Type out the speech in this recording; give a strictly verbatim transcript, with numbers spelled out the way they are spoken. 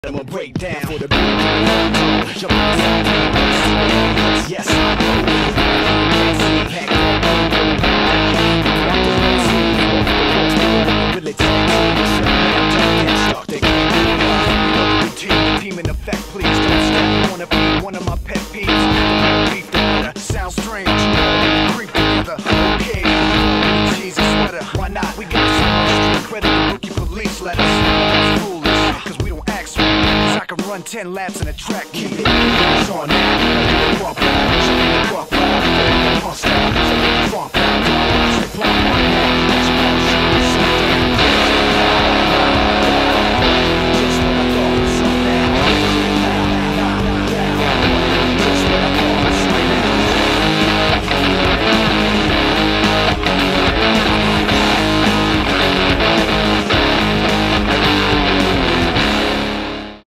I'ma break down for the beat. Jump on yes. Team in effect, please don't step. Wanna be one of my pet peeves. Beef together, sounds strange. Creep together, okay. Cheesy sweater, why not? We got so much street credit. The rookie police let us. That's foolish, cause we don't act sweet. Cause I can run ten laps in a track. Keep it on now. Bump out, bump out, bump out, bump out, bump out.